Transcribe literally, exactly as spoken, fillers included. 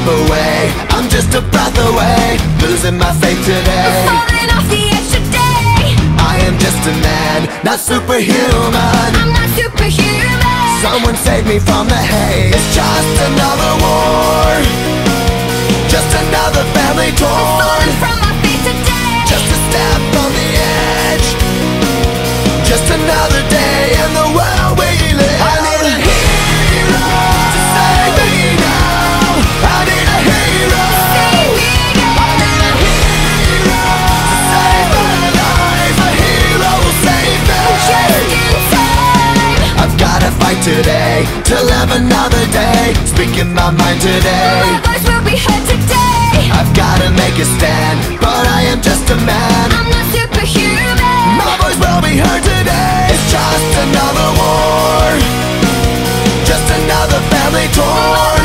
away, I'm just a breath away, losing my faith today. I'm falling off the edge today. I am just a man, not superhuman. I'm not superhuman. Someone save me from the hate. It's just another war, just another family I'm torn. falling from my feet today. Just a step on the edge, just another day in the world we live. I need a hero to save me now. I need a hero. Save me now. I need a hero to save my life. A hero will save me. Just in time. I've gotta fight today to live another day, speaking my mind today. My voice will be heard today. I've gotta make a stand, but I am just a man. I'm not superhuman. My voice will be heard today. It's just another war, just another family torn.